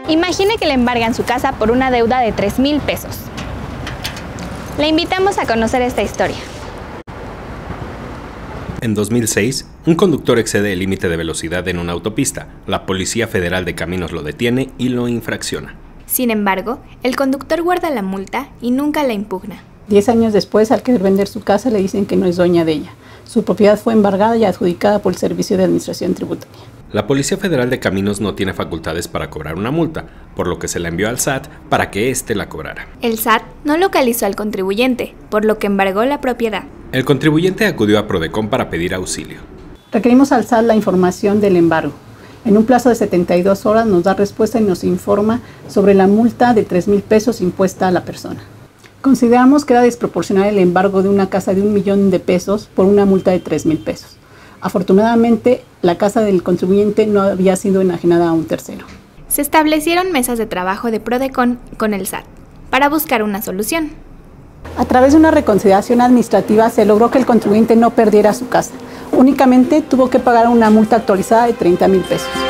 Imagine que le embargan su casa por una deuda de 3,000 pesos. Le invitamos a conocer esta historia. En 2006, un conductor excede el límite de velocidad en una autopista. La Policía Federal de Caminos lo detiene y lo infracciona. Sin embargo, el conductor guarda la multa y nunca la impugna. 10 años después, al querer vender su casa, le dicen que no es dueña de ella. Su propiedad fue embargada y adjudicada por el Servicio de Administración Tributaria. La Policía Federal de Caminos no tiene facultades para cobrar una multa, por lo que se la envió al SAT para que éste la cobrara. El SAT no localizó al contribuyente, por lo que embargó la propiedad. El contribuyente acudió a Prodecon para pedir auxilio. Requerimos al SAT la información del embargo. En un plazo de 72 horas nos da respuesta y nos informa sobre la multa de 3,000 pesos impuesta a la persona. Consideramos que era desproporcional el embargo de una casa de 1,000,000 de pesos por una multa de 3,000 pesos. Afortunadamente, la casa del contribuyente no había sido enajenada a un tercero. Se establecieron mesas de trabajo de Prodecon con el SAT para buscar una solución. A través de una reconciliación administrativa se logró que el contribuyente no perdiera su casa. Únicamente tuvo que pagar una multa actualizada de 30,000 pesos.